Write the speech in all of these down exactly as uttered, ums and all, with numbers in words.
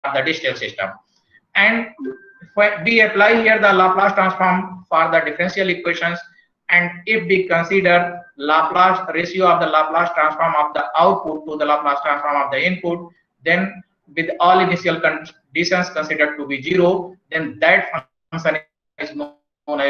the digital system. And we apply here the Laplace transform for the differential equations, and if we consider Laplace ratio of the Laplace transform of the output to the Laplace transform of the input, then with all initial conditions considered to be zero, then that function is known as the transfer function,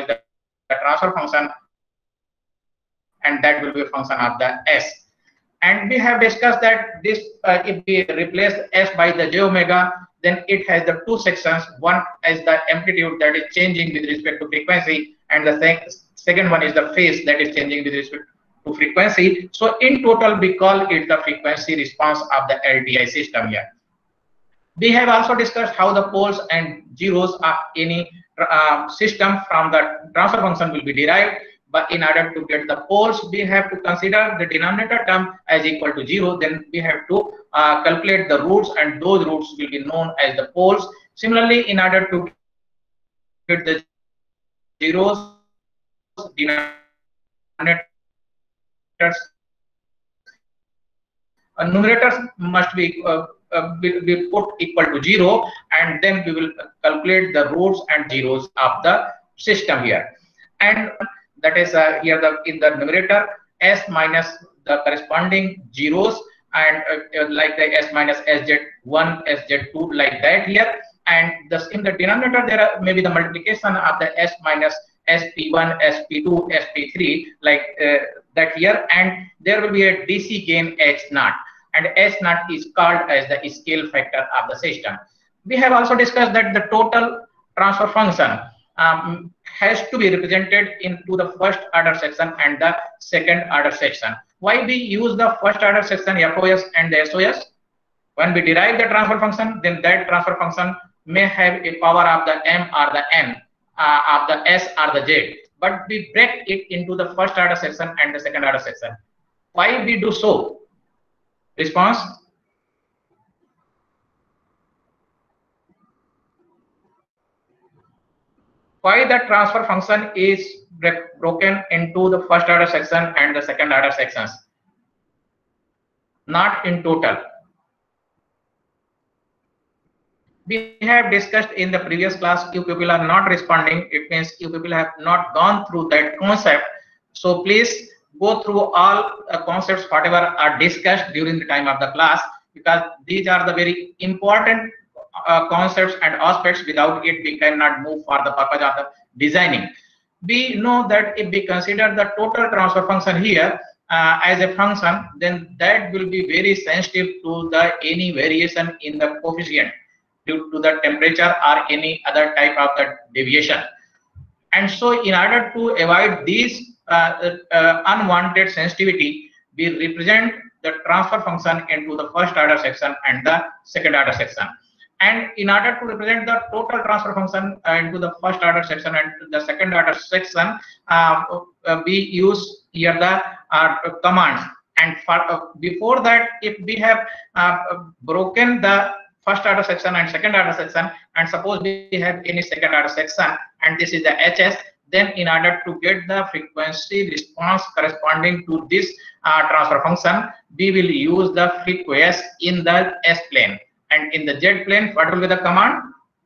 and that will be a function of the S. And we have discussed that this uh, if we replace S by the j omega, then it has the two sections. One is the amplitude that is changing with respect to frequency, and the sec second one is the phase that is changing with respect to frequency. So in total, we call it the frequency response of the L T I system here. We have also discussed how the poles and zeros of any uh, system from the transfer function will be derived. But in order to get the poles, we have to consider the denominator term as equal to zero. Then we have to uh, calculate the roots, and those roots will be known as the poles. Similarly, in order to get the zeros, denominators, uh, numerators must be uh, uh, be, be put equal to zero, and then we will calculate the roots and zeros of the system here. And that is uh, here the in the numerator S minus the corresponding zeros, and uh, like the S minus S Z one, S Z two, like that here. And thus in the denominator there are maybe the multiplication of the S minus S P one, S P two, S P three, like uh, that here, and there will be a D C gain H naught, and H naught is called as the scale factor of the system. We have also discussed that the total transfer function um, has to be represented into the first order section and the second order section. Why we use the first order section F O S and the S O S? When we derive the transfer function, then that transfer function may have a power of the M or the N, uh, of the S or the J, but we break it into the first order section and the second order section. Why we do so? Response? Why the transfer function is broken into the first order section and the second order sections, not in total? We have discussed in the previous class, you people are not responding, it means you people have not gone through that concept. So please go through all uh, concepts whatever are discussed during the time of the class, because these are the very important Uh, concepts and aspects. Without it we cannot move for the purpose of the designing. We know that if we consider the total transfer function here uh, as a function, then that will be very sensitive to the any variation in the coefficient due to the temperature or any other type of the deviation. And so in order to avoid these uh, uh, unwanted sensitivity, we represent the transfer function into the first order section and the second order section. And in order to represent the total transfer function uh, into the first order section and the second order section, uh, uh, we use here the uh, commands. And for, uh, before that, if we have uh, broken the first order section and second order section, and suppose we have any second order section, and this is the H S, then in order to get the frequency response corresponding to this uh, transfer function, we will use the freq in the S plane. And in the Z plane, what will be the command?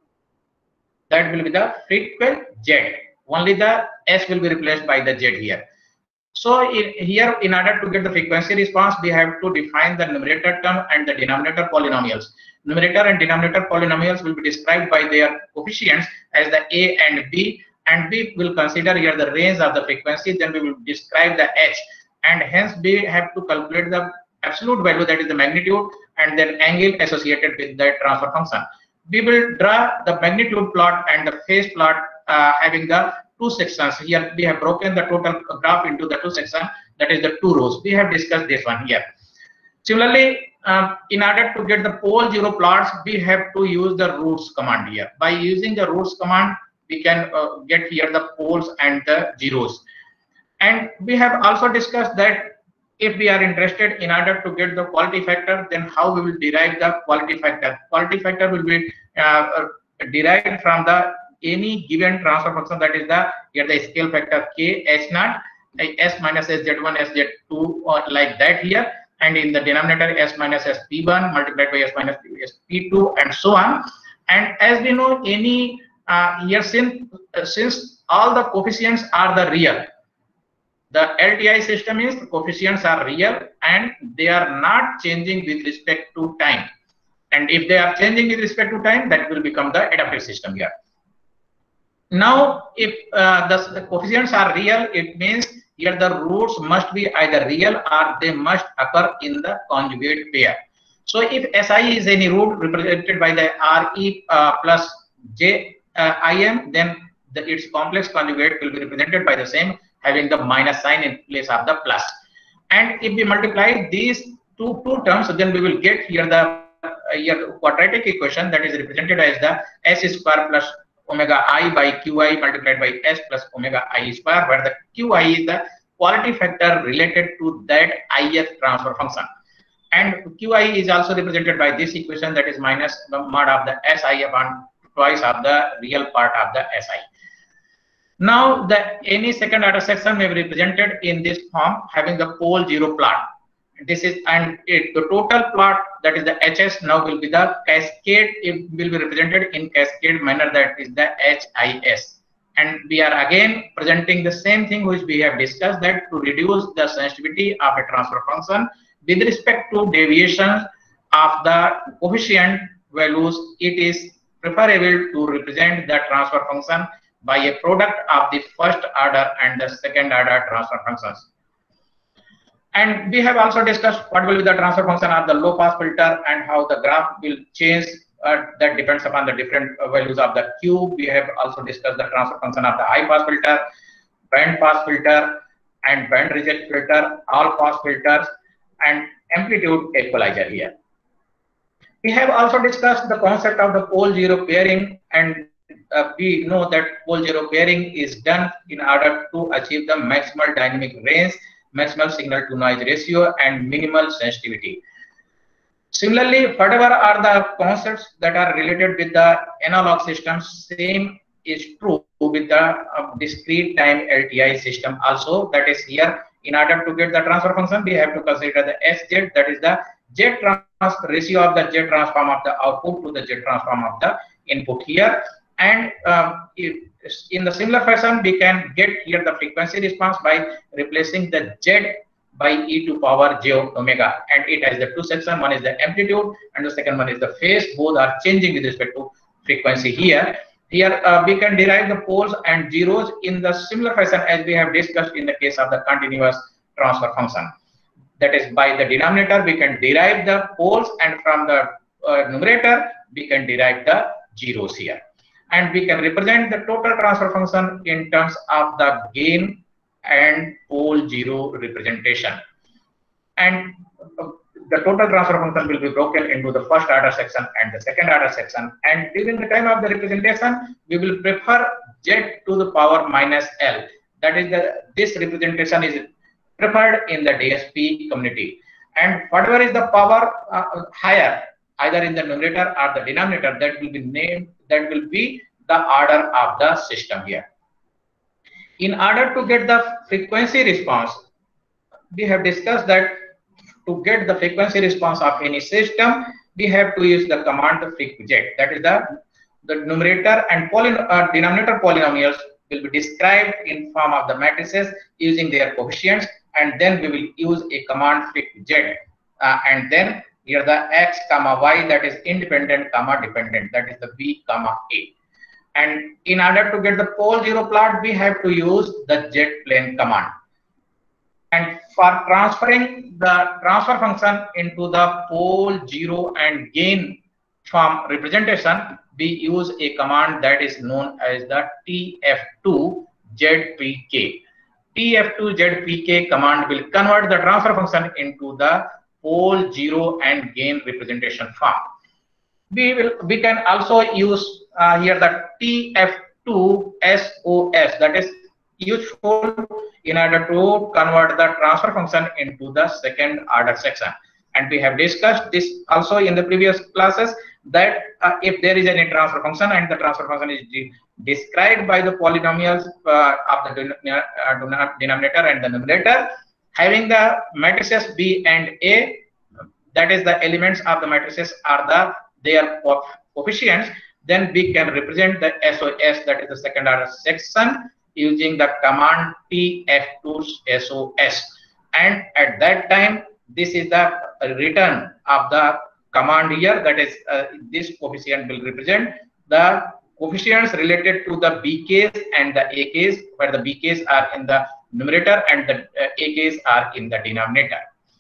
That will be the freq Z. Only the S will be replaced by the Z here. So in, here, in order to get the frequency response, we have to define the numerator term and the denominator polynomials. Numerator and denominator polynomials will be described by their coefficients as the A and B, and we will consider here the range of the frequency. Then we will describe the H, and hence we have to calculate the absolute value, that is the magnitude, and then angle associated with the transfer function. We will draw the magnitude plot and the phase plot uh, having the two sections. Here we have broken the total graph into the two sections, that is the two rows. We have discussed this one here. Similarly, um, in order to get the pole zero plots, we have to use the roots command here. By using the roots command, we can uh, get here the poles and the zeros. And we have also discussed that if we are interested in order to get the quality factor, then how we will derive the quality factor. Quality factor will be uh, derived from the any given transfer function, that is the here the scale factor K H naught, S minus S Z one, S Z two, or like that here. and in the denominator s minus s p one multiplied by s minus s p two, and so on. And as we know, any uh, here since uh, since all the coefficients are the real, the L T I system is the coefficients are real and they are not changing with respect to time. And if they are changing with respect to time, that will become the adaptive system here. Now, if uh, the, the coefficients are real, it means here the roots must be either real or they must occur in the conjugate pair. So if S I is any root represented by the R E uh, plus J uh, I M, then the, its complex conjugate will be represented by the same, having the minus sign in place of the plus. And if we multiply these two two terms, then we will get here the uh, here quadratic equation that is represented as the s square plus omega I by qi multiplied by s plus omega I square, where the qi is the quality factor related to that ith transfer function. And qi is also represented by this equation, that is minus the mod of the si upon twice of the real part of the si. Now, the any second order section may be represented in this form, having the pole zero plot. This is, and it, the total plot, that is the H S, now will be the cascade. It will be represented in cascade manner, that is the H I S. And we are again presenting the same thing which we have discussed, that to reduce the sensitivity of a transfer function with respect to deviation of the coefficient values, it is preferable to represent the transfer function by a product of the first order and the second order transfer functions. And we have also discussed what will be the transfer function of the low pass filter and how the graph will change. Uh, that depends upon the different uh, values of the Q. We have also discussed the transfer function of the high pass filter, band pass filter, and band reject filter, all pass filters, and amplitude equalizer here. We have also discussed the concept of the pole zero pairing, and uh, we know that pole zero pairing is done in order to achieve the maximal dynamic range, maximal signal to noise ratio, and minimal sensitivity. Similarly, whatever are the concepts that are related with the analog systems, same is true with the uh, discrete time L T I system also. That is, here in order to get the transfer function, we have to consider the S Z, that is the Z transfer ratio of the Z transform of the output to the Z transform of the input here. And uh, if, in the similar fashion, we can get here the frequency response by replacing the Z by e to power j omega, and it has the two sections. One is the amplitude and the second one is the phase. Both are changing with respect to frequency here. Here uh, we can derive the poles and zeros in the similar fashion as we have discussed in the case of the continuous transfer function. That is, by the denominator we can derive the poles, and from the uh, numerator we can derive the zeros here. And we can represent the total transfer function in terms of the gain and pole zero representation. And uh, the total transfer function will be broken into the first order section and the second order section. And during the time of the representation, we will prefer Z to the power minus L. That is, the this representation is preferred in the D S P community. And whatever is the power uh, higher, either in the numerator or the denominator, that will be named, that will be the order of the system here. In order to get the frequency response, we have discussed that to get the frequency response of any system, we have to use the command freqjet. That is, the the numerator and polyn uh, denominator polynomials will be described in form of the matrices using their coefficients, and then we will use a command freqjet, uh, and then here the x comma y, that is independent comma dependent, that is the b comma a. And in order to get the pole zero plot, we have to use the Z plane command. And for transferring the transfer function into the pole zero and gain form representation, we use a command that is known as the T F two Z P K. T F two Z P K command will convert the transfer function into the pole zero and gain representation form. We will we can also use uh, here the T F two S O S, that is useful in order to convert the transfer function into the second order section. And we have discussed this also in the previous classes, that uh, if there is any transfer function and the transfer function is de described by the polynomials uh, of the uh, denominator and the numerator, having the matrices B and A, that is the elements of the matrices are the their coefficients, then we can represent the S O S, that is the second order section, using the command T F two S O S. And at that time, this is the return of the command here, that is uh, this coefficient will represent the coefficients related to the B case and the A case, where the B case are in the numerator and the uh, A case are in the denominator.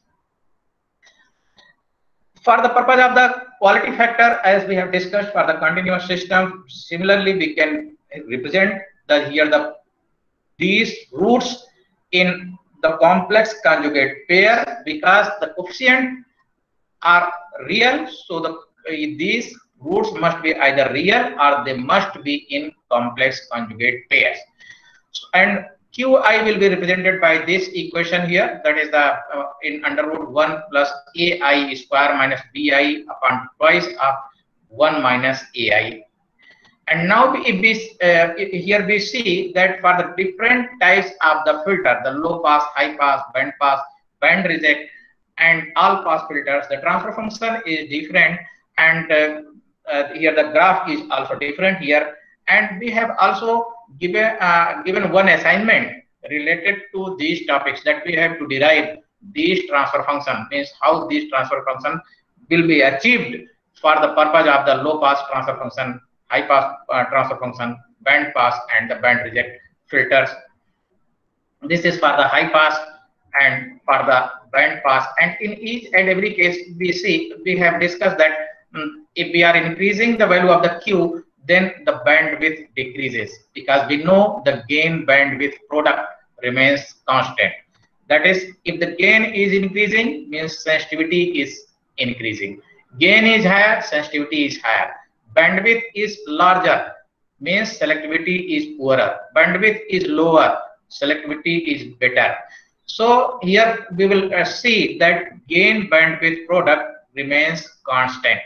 For the purpose of the quality factor, as we have discussed for the continuous system, similarly we can represent the here the these roots in the complex conjugate pair, because the coefficient are real, so the uh, these roots must be either real or they must be in complex conjugate pairs. And Qi will be represented by this equation here, that is the uh, in under root one plus ai square minus bi upon twice of one minus ai. And now if we uh, here we see that for the different types of the filter, the low pass, high pass, band pass, band reject, and all pass filters, the transfer function is different, and uh, uh, here the graph is also different here. And we have also given uh, given one assignment related to these topics, that we have to derive these transfer function, means how these transfer function will be achieved for the purpose of the low pass transfer function, high pass uh, transfer function, band pass, and the band reject filters. This is for the high pass and for the band pass, and in each and every case we see we have discussed that um, if we are increasing the value of the Q, then the bandwidth decreases, because we know the gain bandwidth product remains constant. That is, if the gain is increasing, means sensitivity is increasing. Gain is higher, sensitivity is higher. Bandwidth is larger, means selectivity is poorer. Bandwidth is lower, selectivity is better. So here we will uh, see that gain bandwidth product remains constant.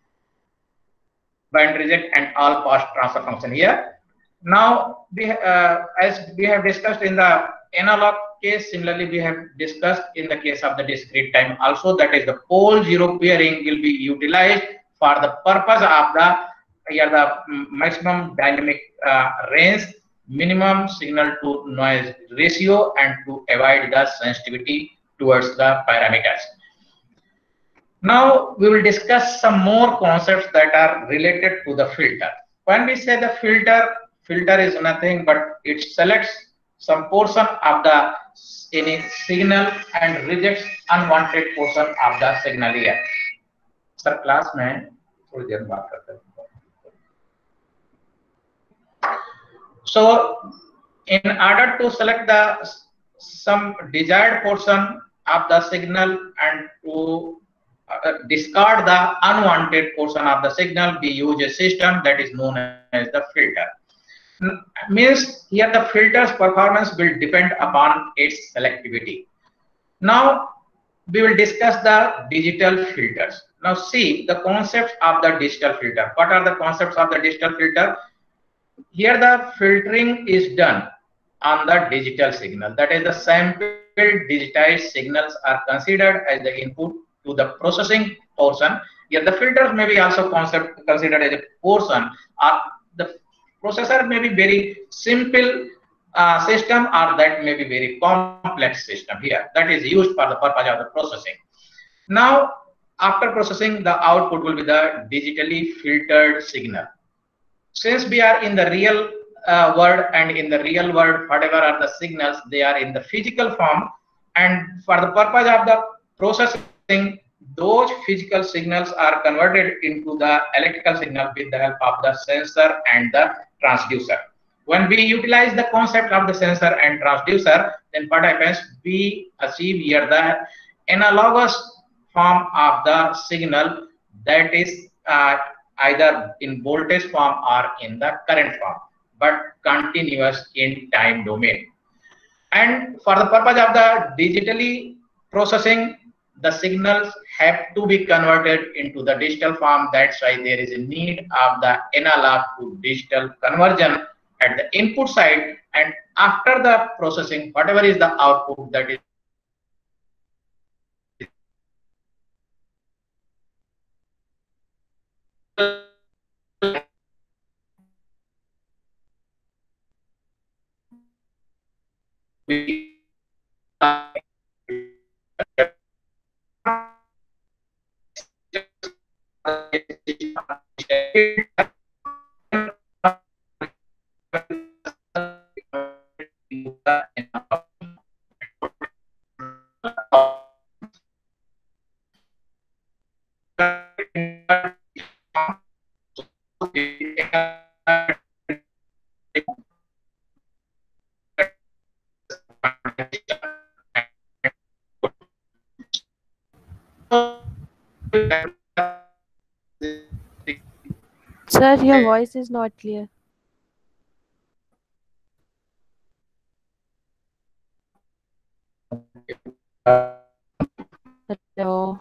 Band reject and all pass transfer function here. Now, we, uh, as we have discussed in the analog case, similarly we have discussed in the case of the discrete time also, that is the pole zero pairing will be utilized for the purpose of the here the maximum dynamic uh, range, minimum signal to noise ratio, and to avoid the sensitivity towards the parameters. Now we will discuss some more concepts that are related to the filter. When we say the filter, filter is nothing but it selects some portion of the any signal and rejects unwanted portion of the signal here. Sir, class में थोड़ी देर बात करते हैं. So, in order to select the some desired portion of the signal and to uh, discard the unwanted portion of the signal, we use a system that is known as the filter. N means here the filter's performance will depend upon its selectivity. Now we will discuss the digital filters. Now see the concepts of the digital filter. What are the concepts of the digital filter? Here the filtering is done on the digital signal, that is the sampled digitized signals are considered as the input to the processing portion. Here the filters may be also concept considered as a portion, or the processor may be very simple uh, system, or that may be very complex system here that is used for the purpose of the processing. Now after processing, the output will be the digitally filtered signal. Since we are in the real uh, world, and in the real world whatever are the signals, they are in the physical form, and for the purpose of the processing, those physical signals are converted into the electrical signal with the help of the sensor and the transducer. When we utilize the concept of the sensor and transducer, then what happens, we achieve here the analogous form of the signal, that is uh, either in voltage form or in the current form, but continuous in time domain. And for the purpose of the digitally processing, the signals have to be converted into the digital form. That's why there is a need of the analog to digital conversion at the input side, and after the processing, whatever is the output, that is Sir, your voice is not clear. Hello.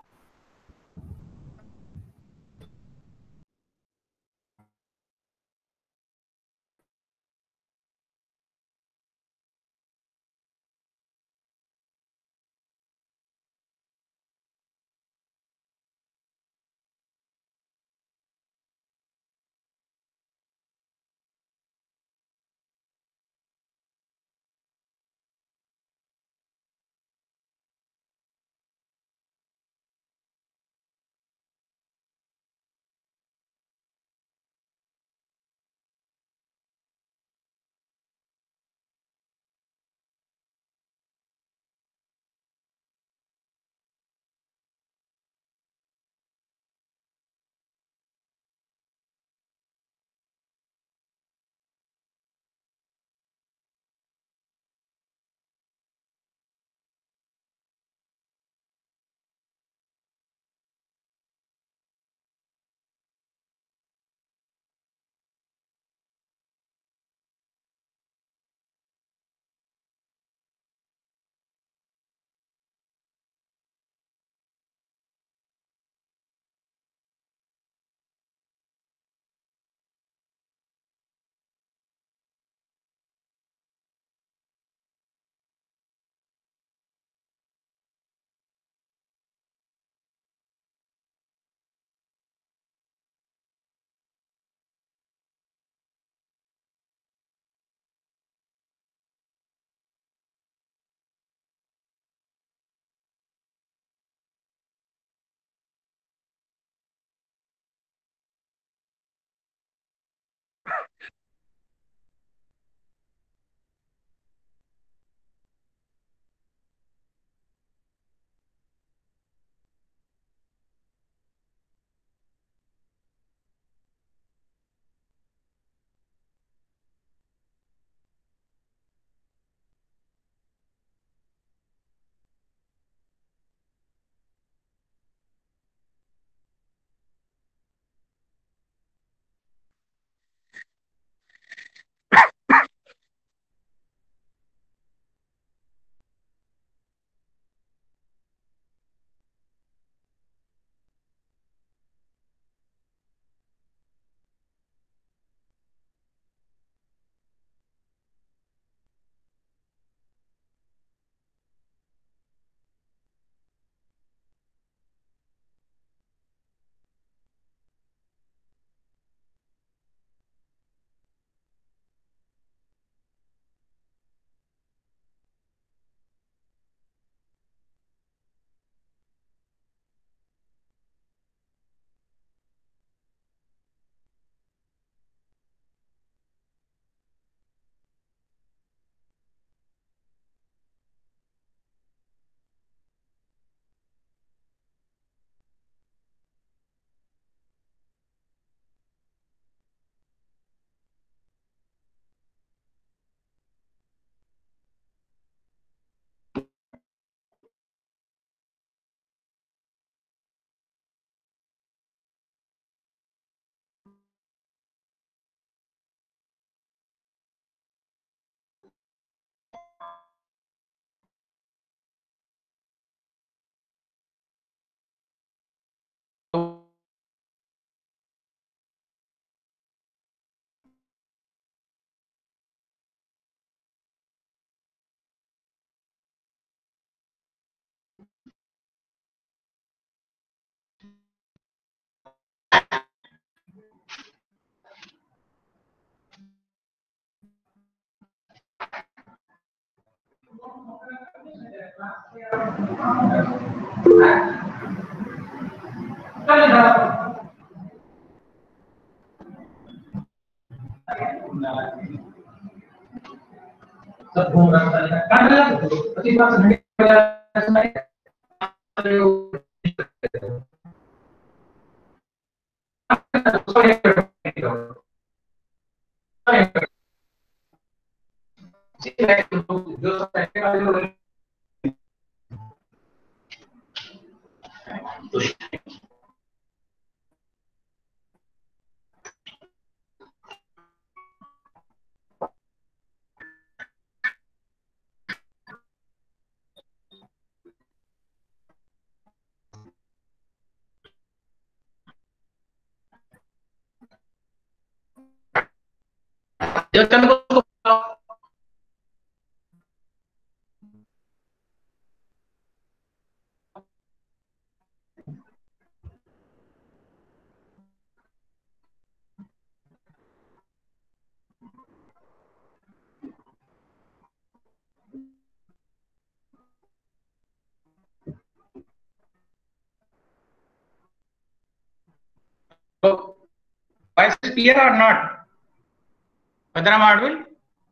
So, voice is clear or not? Whether I'm audible?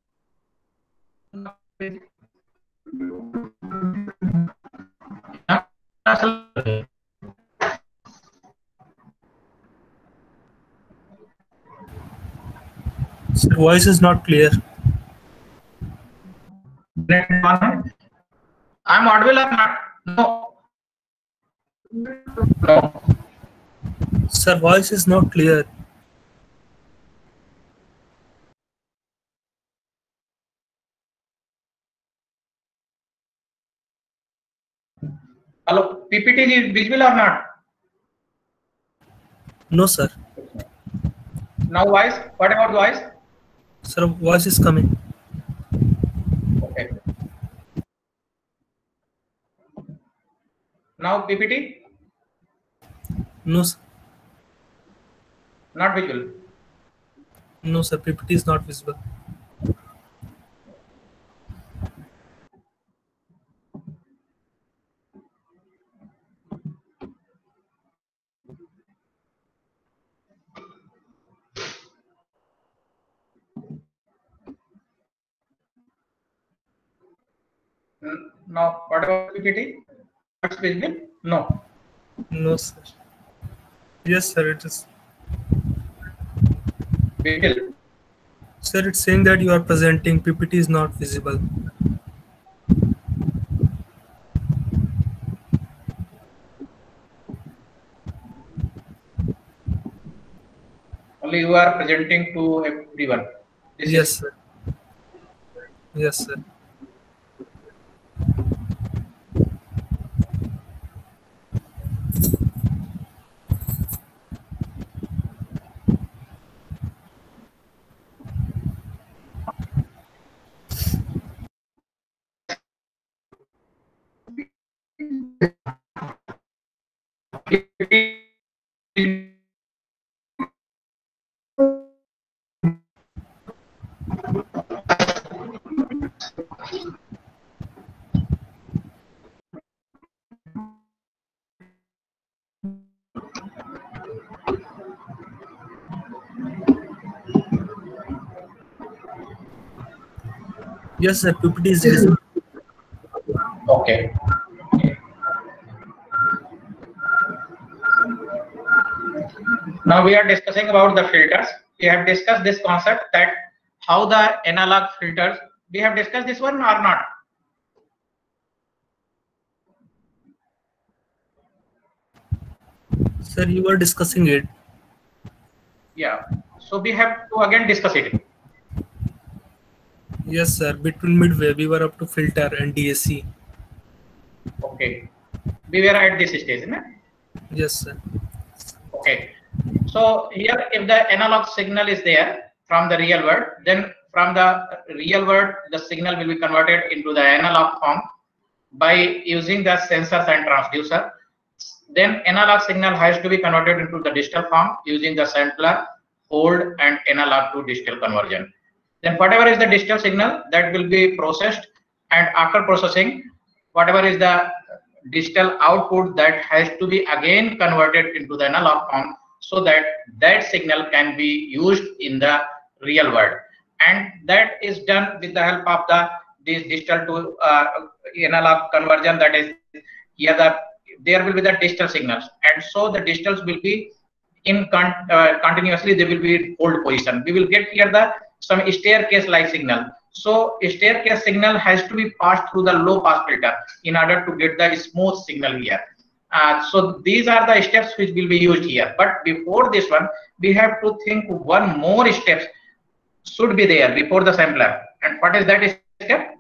Sir, voice is not clear. I'm audible or not? No. No. Sir, voice is not clear. Hello, P P T is visible or not? No, sir. Now voice. What about voice? Sir, voice is coming. Okay. Now P P T? No, sir. Not visual. No, sir. P P T is not visible. Now what about P P T? What's visible? No. No, sir. Yes, sir, it is. Visible. Sir, it's saying that you are presenting. P P T is not visible. Only you are presenting to everyone. This Yes, is sir. Yes, sir. Yes, sir. P P T is visible. okay. Now we are discussing about the filters. We have discussed this concept that how the analog filters. We have discussed this one or not? Sir, you were discussing it. Yeah. So we have to again discuss it. Yes, sir. Between midway, we were up to filter and D A C. Okay. We were at this stage, isn't it? Yes, sir. Okay. So here, if the analog signal is there from the real world, then from the real world, the signal will be converted into the analog form by using the sensors and transducer. Then analog signal has to be converted into the digital form using the sampler, hold, and analog to digital conversion. Then whatever is the digital signal that will be processed, and after processing, whatever is the digital output, that has to be again converted into the analog form, so that that signal can be used in the real world. And that is done with the help of the this digital to uh, analog conversion. That is, here the there will be the digital signals, and so the digitals will be in con uh, continuously, they will be in hold position. We will get here the some staircase like signal. So a staircase signal has to be passed through the low pass filter in order to get the smooth signal here. Uh, so these are the steps which will be used here. But before this one, we have to think one more steps should be there before the sampler. And what is that step?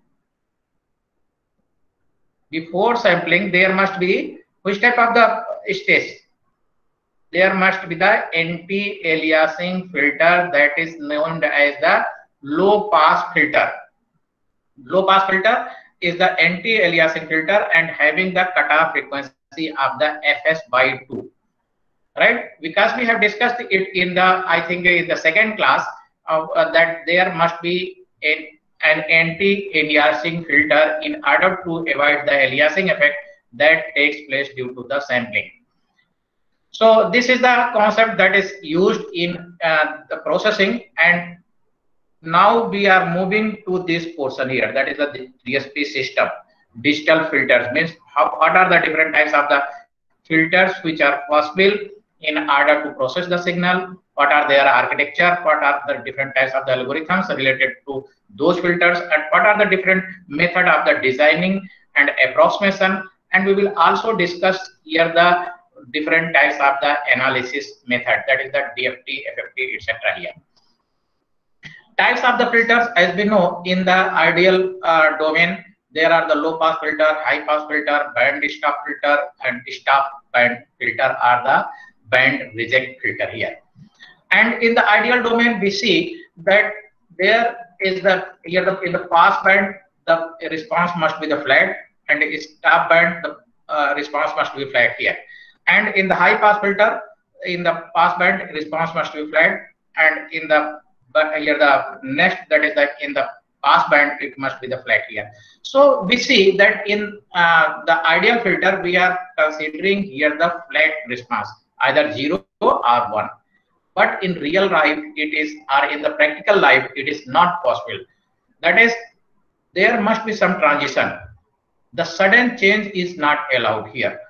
Before sampling, there must be which type of the stage? There must be the anti-aliasing filter, that is known as the low pass filter. Low pass filter is the anti-aliasing filter and having the cutoff frequency of the F S by two, right? Because we have discussed it in the, I think in the second class, uh, uh, that there must be a, an anti-aliasing filter in order to avoid the aliasing effect that takes place due to the sampling. So this is the concept that is used in uh, the processing. And now we are moving to this portion here, that is the D S P system. Digital filters means how, what are the different types of the filters which are possible in order to process the signal, what are their architecture, what are the different types of the algorithms related to those filters, and what are the different method of the designing and approximation. And we will also discuss here the different types of the analysis method, that is the D F T, F F T, et cetera here. Types of the filters, as we know, in the ideal uh, domain, there are the low pass filter, high pass filter, band stop filter, and stop band filter are the band reject filter here. And in the ideal domain, we see that there is the here the in the pass band the response must be the flat, and in stop band the uh, response must be flat here. And in the high pass filter, in the pass band response must be flat, and in the but here the next, that is like in the pass band, it must be the flat here. So we see that in uh, the ideal filter, we are considering here the flat response, either zero or one. But in real life, it is, or in the practical life, it is not possible. That is, there must be some transition. The sudden change is not allowed here.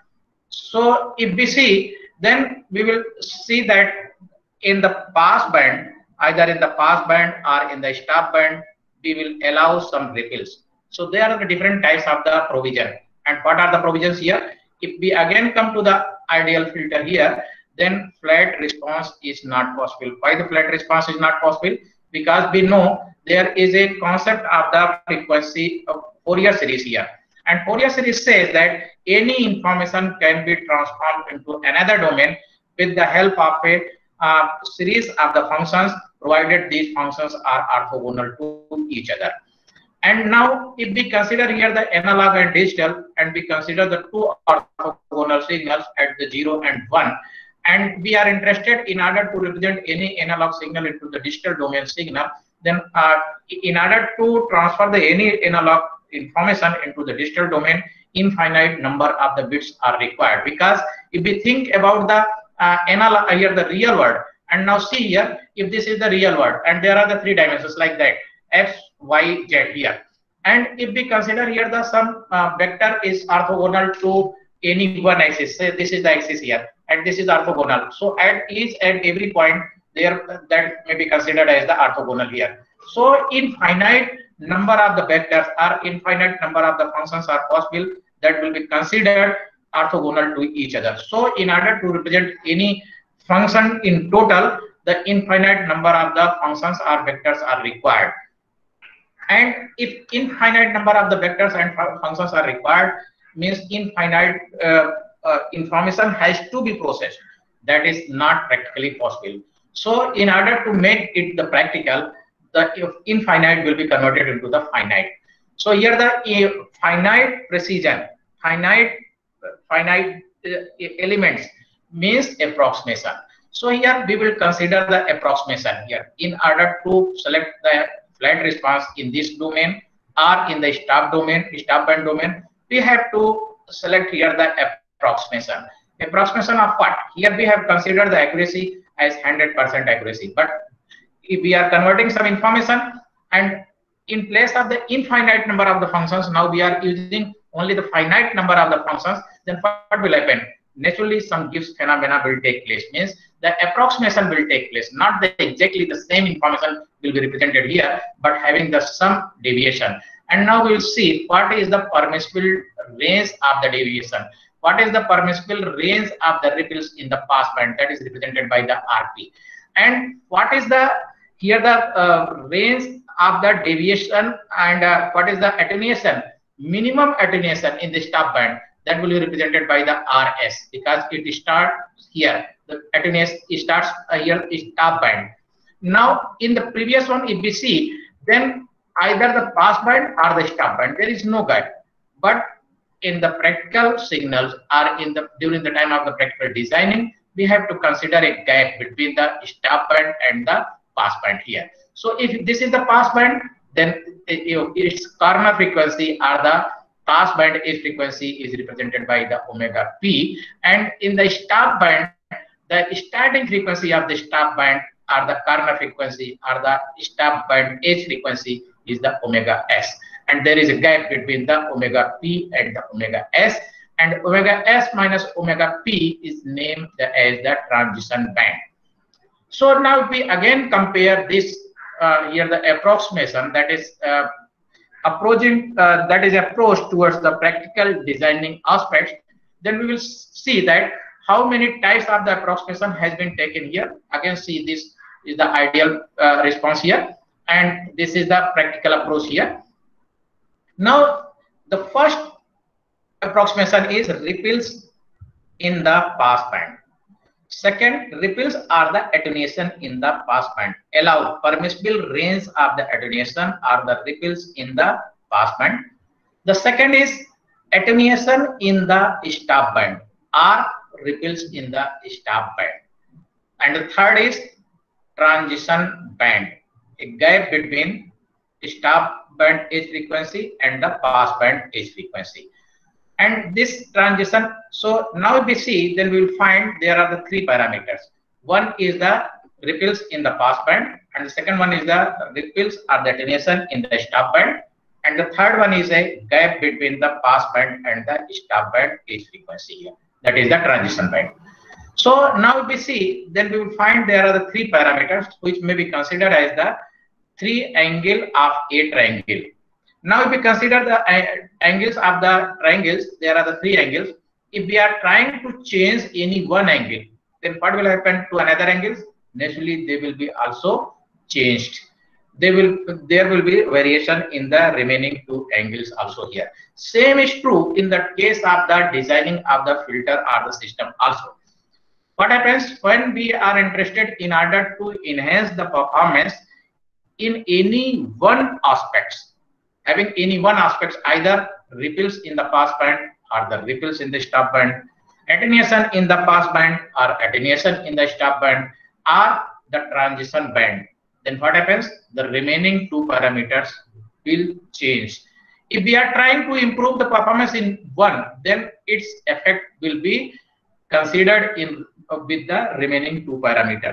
So if we see, then we will see that in the pass band, either in the pass band or in the stop band, we will allow some ripples. So there are the different types of the provision. And what are the provisions here? If we again come to the ideal filter here, then flat response is not possible. Why the flat response is not possible? Because we know there is a concept of the frequency of Fourier series here. And Fourier series says that any information can be transformed into another domain with the help of a uh, series of the functions, provided these functions are orthogonal to each other. And now if we consider here the analog and digital, and we consider the two orthogonal signals at the zero and one, and we are interested in order to represent any analog signal into the digital domain signal, then uh, in order to transfer the any analog information into the digital domain, infinite number of the bits are required. Because if we think about the uh, analog here, the real world, and now see here, if this is the real world, and there are the three dimensions like that, x, y, z here, and if we consider here the some uh, vector is orthogonal to any one axis, say this is the axis here, and this is orthogonal. So at each and every point there, that may be considered as the orthogonal here. So infinite number of the vectors or infinite number of the functions are possible that will be considered orthogonal to each other. So in order to represent any function in total, the infinite number of the functions or vectors are required. And if infinite number of the vectors and functions are required, means infinite uh, uh, information has to be processed. That is not practically possible. So in order to make it the practical, the infinite will be converted into the finite. So here the finite precision, finite finite uh, elements means approximation. So here we will consider the approximation here in order to select the flat response in this domain or in the stop domain, stop band domain. we have to select here the approximation. Approximation of what? Here we have considered the accuracy as one hundred percent accuracy, but if we are converting some information and in place of the infinite number of the functions, now we are using only the finite number of the functions, then what will happen? Naturally, some Gibbs phenomena will take place, means the approximation will take place, not the exactly the same information will be represented here, but having the some deviation. And now we will see what is the permissible range of the deviation. What is the permissible range of the ripples in the passband, that is represented by the R P. And what is the here the uh, range of the deviation, and uh, what is the attenuation, minimum attenuation in the stop band, that will be represented by the R S, because it starts here, the attenuation starts uh, here is stop band. Now in the previous one, if we see, then either the pass band or the stop band, there is no guide. But in the practical signals or in the during the time of the practical designing, we have to consider a gap between the stop band and the pass band here. So if this is the pass band, then its corner frequency or the pass band edge frequency is represented by the omega p, and in the stop band, the starting frequency of the stop band or the corner frequency or the stop band edge frequency is the omega s, and there is a gap between the omega p and the omega s, and omega s minus omega p is named as the transition band. So now we again compare this uh, here the approximation, that is uh, approaching uh, that is approach towards the practical designing aspects. Then we will see that how many types of the approximation has been taken here. Again, see, this is the ideal uh, response here, and this is the practical approach here. Now the first approximation is ripples in the pass band. Second, ripples are the attenuation in the pass band. Allow permissible range of the attenuation or the ripples in the pass band. The second is attenuation in the stop band or ripples in the stop band. And the third is transition band, a gap between stop band edge frequency and the pass band edge frequency. And this transition, so now if we see, then we will find there are the three parameters. One is the ripples in the pass band, and the second one is the ripples or the attenuation in the stop band, and the third one is a gap between the pass band and the stop band edge frequency here, that is the transition band. So now if we see, then we will find there are the three parameters which may be considered as the three angle of a triangle. Now if we consider the uh, angles of the triangles, there are the three angles. If we are trying to change any one angle, then what will happen to another angles? Naturally, they will be also changed. They will, there will be variation in the remaining two angles also here. Same is true in the case of the designing of the filter or the system also. What happens when we are interested in order to enhance the performance in any one aspects? Having any one aspects, either ripples in the pass band or the ripples in the stop band, attenuation in the pass band or attenuation in the stop band, or the transition band, then what happens? The remaining two parameters will change. If we are trying to improve the performance in one, then its effect will be considered in uh, with the remaining two parameters.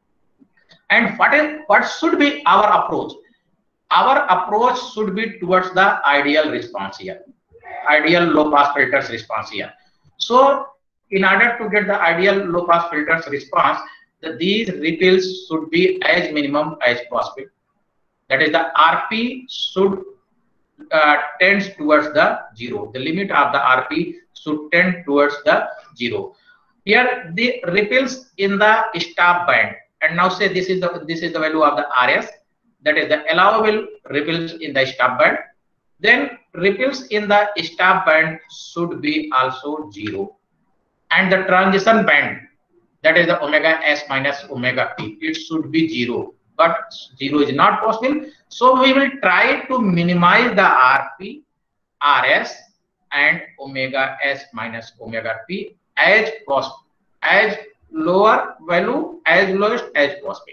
And what is what should be our approach? Our approach should be towards the ideal response here, ideal low pass filters response here. So in order to get the ideal low pass filters response, the, these ripples should be as minimum as possible. That is, the R P should uh, tend towards the zero. The limit of the R P should tend towards the zero. Here the ripples in the stop band, and now say this is the this is the value of the R S. That is the allowable ripples in the stop band. Then ripples in the stop band should be also zero, and the transition band, that is the omega s minus omega p, it should be zero, but zero is not possible. So we will try to minimize the R P, R S, and omega s minus omega p as possible, as lower value as lowest as possible.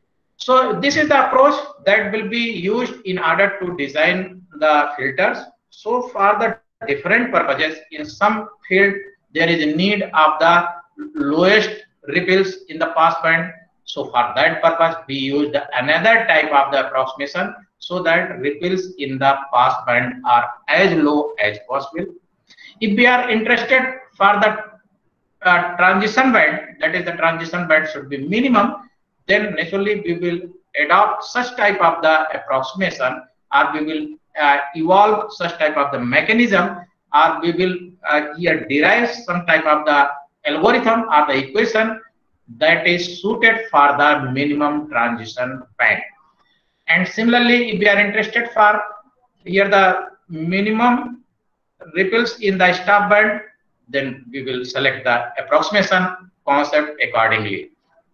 So this is the approach that will be used in order to design the filters. So for the different purposes, in some field there is a need of the lowest ripples in the passband. So for that purpose, we used another type of the approximation so that ripples in the passband are as low as possible. If we are interested for the uh, transition band, that is the transition band should be minimum, then naturally we will adopt such type of the approximation, or we will uh, evolve such type of the mechanism, or we will uh, here derive some type of the algorithm or the equation that is suited for the minimum transition band. And similarly, if we are interested for here the minimum ripples in the stop band, then we will select the approximation concept accordingly.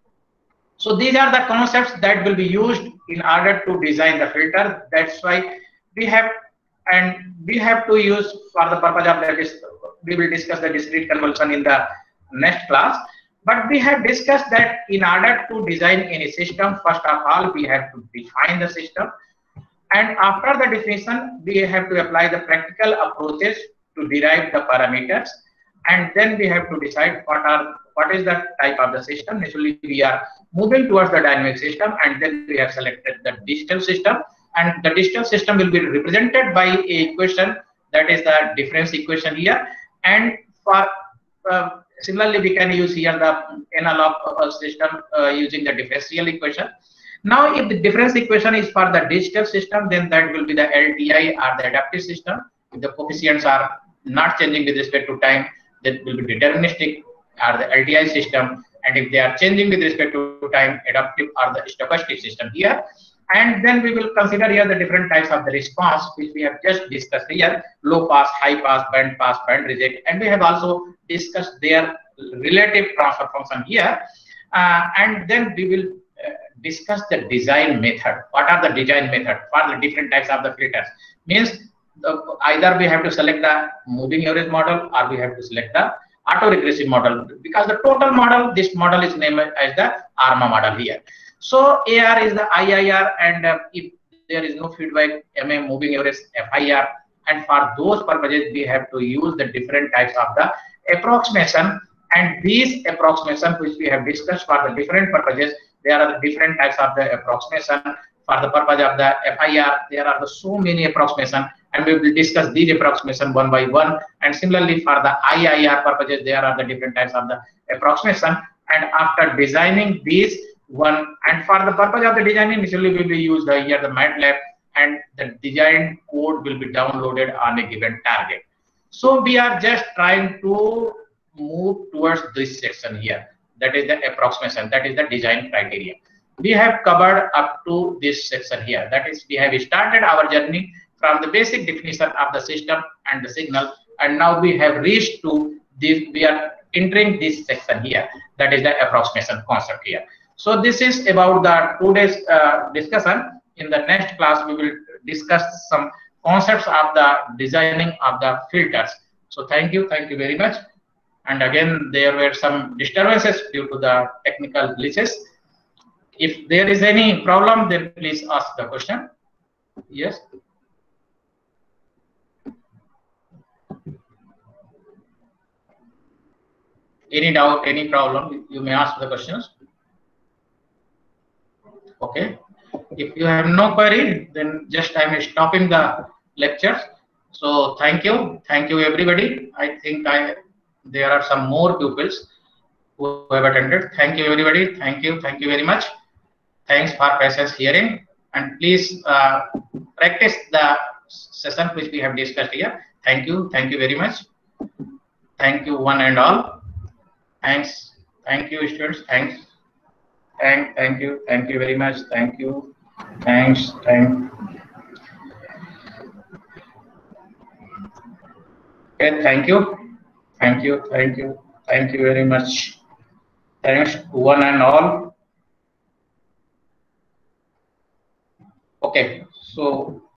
So these are the concepts that will be used in order to design the filter. That's why we have and we have to use for the purpose of that is we will discuss the discrete convolution in the next class. But we have discussed that in order to design any system, first of all we have to define the system, and after the definition we have to apply the practical approaches to derive the parameters, and then we have to decide what are what is the type of the system. Naturally we are moving towards the dynamic system, and then we have selected the digital system, and the digital system will be represented by a equation that is the difference equation here. And for uh, similarly we can use here the analog uh, system uh, using the differential equation. Now if the difference equation is for the digital system, then that will be the L T I or the adaptive system. If the coefficients are not changing with respect to time, that will be deterministic or the L T I system, and if they are changing with respect to time, adaptive or the stochastic system here. And then we will consider here the different types of the response which we have just discussed here: low pass, high pass, band pass, band reject, and we have also discussed their relative transfer function here. Uh, and then we will uh, discuss the design method. What are the design method for the different types of the filters? Means the, either we have to select the moving average model, or we have to select the autoregressive model. Because the total model, this model is named as the ARMA model here. So A R is the I I R, and uh, if there is no feedback, M A moving average F I R, and for those purposes we have to use the different types of the approximation. And these approximation which we have discussed for the different purposes, there are the different types of the approximation. For the purpose of the F I R, there are the so many approximation, and we will discuss these approximation one by one. And similarly for the I I R purposes, there are the different types of the approximation. And after designing these one, and for the purpose of the designing, initially we will use the here the MATLAB, and the design code will be downloaded on a given target. So we are just trying to move towards this section here. That is the approximation. That is the design criteria. We have covered up to this section here. That is, we have started our journey from the basic definition of the system and the signal, and now we have reached to this. We are entering this section here. That is the approximation concept here. So this is about the today's uh, discussion. In the next class, we will discuss some concepts of the designing of the filters. So thank you, thank you very much. And again, there were some disturbances due to the technical glitches. If there is any problem, then please ask the question. Yes. Any doubt, any problem, you may ask the questions. Okay. If you have no query, then just I am stopping the lectures. So thank you, thank you everybody. I think I there are some more pupils who have attended. Thank you everybody. Thank you, thank you very much. Thanks for patience hearing, and please uh, practice the session which we have discussed here. Thank you, thank you very much. Thank you one and all. Thanks, thank you students. Thanks. Thank, thank you, thank you very much. Thank you, thanks, thank. Okay, thank you, thank you, thank you, thank you very much. Thanks one and all. Okay, so